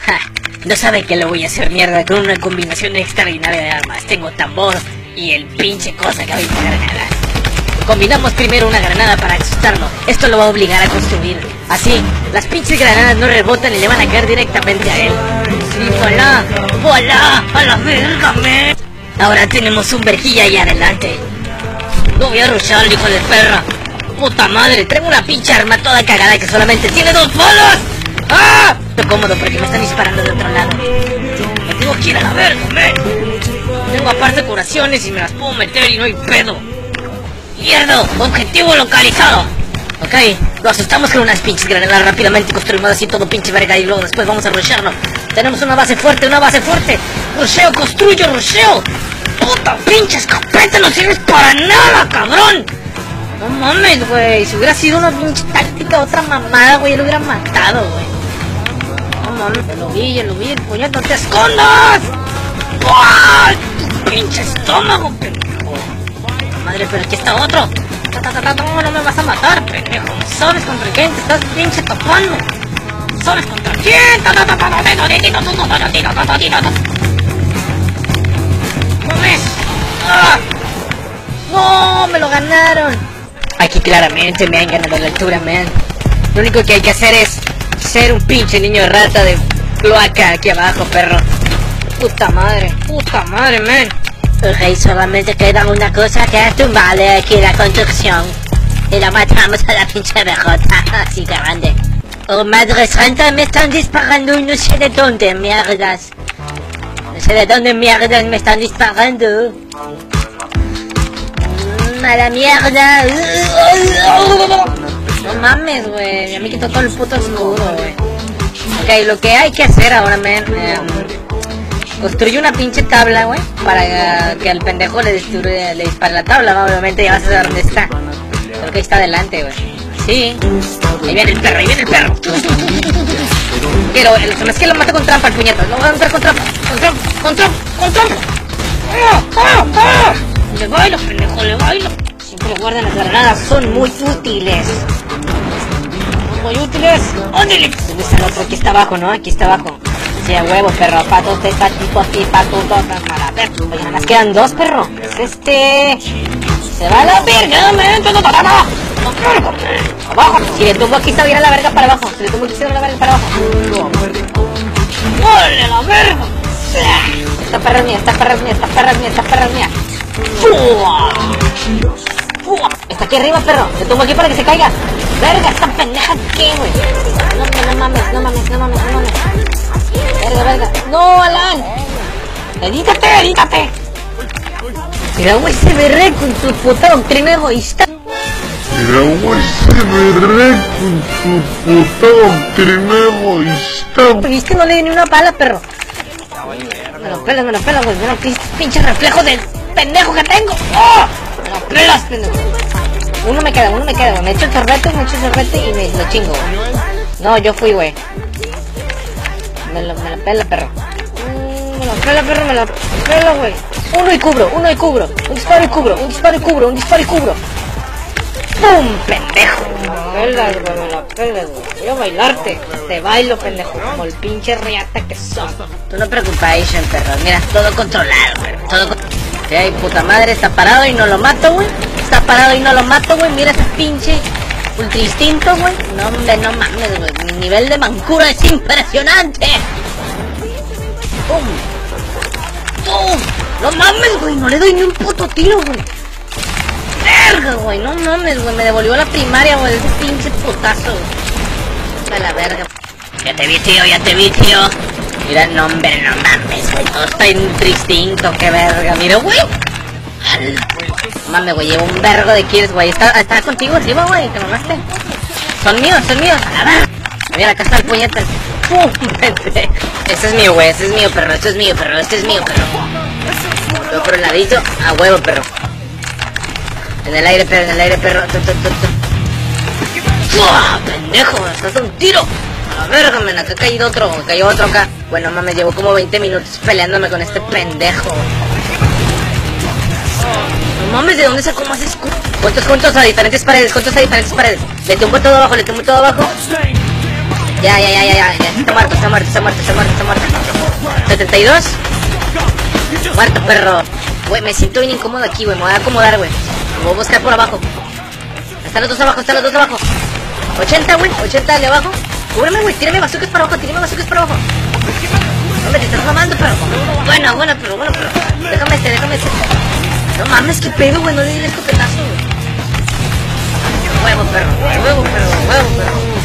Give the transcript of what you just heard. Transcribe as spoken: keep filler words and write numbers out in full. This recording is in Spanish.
No sabe que lo voy a hacer mierda con una combinación extraordinaria de armas. Tengo tambor y el pinche cosa que avienta granadas. Combinamos primero una granada para asustarlo. Esto lo va a obligar a construir. Así, las pinches granadas no rebotan y le van a caer directamente a él. Sí, voilà, voilà, a la verga, man. Ahora tenemos un verguilla ahí adelante. Lo voy a rushar, hijo de perra. Puta madre, traigo una pinche arma toda cagada que solamente tiene dos bolas. ¡Ah! Estoy cómodo porque me están disparando de otro lado. Me tengo que ir a la verga, man. Tengo aparte curaciones y me las puedo meter y no hay pedo. ¡Mierda! ¡Objetivo localizado! Ok, lo asustamos con unas pinches granadas rápidamente y construimos así todo pinche verga y luego después vamos a rushearlo. Tenemos una base fuerte, una base fuerte. Rusheo, construyo, rusheo. Puta pinche escopeta, no sirves para nada, cabrón. No mames, güey. Si hubiera sido una pinche táctica, otra mamada, güey, lo hubiera matado, güey. No mames, ya lo vi, ya lo vi, el puñet, no te escondas. ¡Uah! Tu pinche estómago, pendejo. Madre, pero aquí está otro. No, no me vas a matar, pendejo. ¿Sabes contra quién te estás pinche topando? ¿Sabes contra quién? ¿No ves? ¡Ah! ¡No! ¡Me lo ganaron! Aquí claramente me han ganado la altura, man. Lo único que hay que hacer es ser un pinche niño rata de cloaca aquí abajo, perro. Puta madre, puta madre, man. Ok, solamente queda una cosa que es tumbarle aquí la construcción. Y la matamos a la pinche abejota, así grande. Oh, madre santa, me están disparando y no sé de dónde, mierdas. No sé de dónde mierdas me están disparando. Mm, a la mierda. No mames, güey. Ya me quitó todo el puto escudo, güey. Ok, lo que hay que hacer ahora, man. Eh, construye una pinche tabla, güey, para que al pendejo le, le, le dispare la tabla, ¿no? Obviamente ya vas a saber dónde está. Creo que ahí está adelante, güey. Sí. Ahí viene el perro, ahí viene el perro. Pero el problema es que lo mato con trampa, el puñetas. Lo voy a matar con trampa. Con trampa, con trampa, con trampa. ¡Ah, ah, ah! Le bailo, pendejo, le bailo. Siempre guardan las granadas, son muy útiles. Muy útiles. ¡Óndale! ¿Dónde está el otro? Aquí está abajo, ¿no? Aquí está abajo. Sí, a huevo, perro. Pato, usted, patito, aquí, pato, dos, para ver. Oye, nada más quedan dos, perro. Es este... Se va a la verga, man. Todo para abajo. Abajo. Si le tumbo aquí, se va a ir a la verga para abajo. Si le tumbo aquí, se va a ir a la verga para abajo. ¡Ole, la verga! Esta perra es mía, esta perra es mía, esta perra es mía, esta perra es mía. ¡Fua! ¡Fua! Está aquí arriba, perro. Le tumbo aquí para que se caiga. Verga, esta pendeja, ¿qué, güey? No, no mames, no mames, no mames, no mames. Verga, verga. ¡No, Alan! ¡Edítate, edítate! Mira, güey, se me re con tu puta doctrina egoísta. Mira, güey, se me re con tu puta doctrina egoísta. ¿Viste? No le di ni una bala, perro. Me lo pelas, me lo pelas, güey. Mira, qué pinche reflejo del pendejo que tengo. ¡Oh! Me lo pelas, pendejo. Uno me queda, uno me queda, güey. Me echo el sorbete, me echo el sorbete y me lo chingo, güey. No, yo fui, güey. Me lo, me lo pela, perro. Mm, me lo pela, perro, me lo pela, güey. Uno y cubro, uno y cubro. Un disparo y cubro, un disparo y cubro, un disparo y cubro. ¡Pum, pendejo! Me la pelas, güey, me la pelas, güey. Voy a bailarte. Te bailo, pendejo, como el pinche riata que son. Tú no preocupation, perro. Mira, todo controlado, güey. Todo controlado. Ay, puta madre, está parado y no lo mato, güey. Está parado y no lo mato, güey. Mira ese pinche ultra instinto, güey. No, hombre, no mames, güey. Mi nivel de mancura es impresionante. ¡Pum! ¡Pum! No mames, güey. No le doy ni un puto tiro, güey. Verga, güey. No mames, güey. Me devolvió a la primaria, güey. Ese pinche putazo. A la verga. Ya te vi, tío. Ya te vi, tío. Mira, no, hombre, no mames, güey. Todo está en instinto. Qué verga. Mira, güey. Mames, güey, llevo un vergo de kills, güey. ¿Está, está contigo arriba, güey? ¿Te mamaste? Son míos, son míos. A la verga. Mira, acá está el puñete. ¡Pum! Este es mío, güey. Este es mío, perro. Este es mío, perro. Este es mío, perro. Yo por el ladito. A huevo, perro. En el aire, perro. En el aire, perro. ¡Fua! ¡Pendejo! ¡Estás a un tiro! A la verga, men. Acá ha caído otro. Cayó otro acá. Bueno, mames, llevo como veinte minutos peleándome con este pendejo. No mames, ¿de dónde sacó más escudo? ¿Cuántos juntos a diferentes paredes? ¿Cuántos a diferentes paredes? Le tumbo todo abajo, le tumbo todo abajo. Ya, ya, ya, ya, ya, ya. Está muerto, está muerto, está muerto, está muerto, está muerto. setenta y dos. Muerto, perro. Güey, me siento bien incómodo aquí, güey. Me voy a acomodar, güey. Me voy a buscar por abajo. Están los dos abajo, están los dos abajo. ochenta, güey. ochenta de abajo. Cúbreme, güey. Tírame bazucas para abajo, tírame bazucas para abajo. Hombre, te estás mamando, perro. Bueno, bueno, pero bueno, pero. Déjame este, déjame este. No mames, qué pedo, güey. No le di el escopetazo, güey. Huevo, perro. Huevo, perro. Huevo, perro.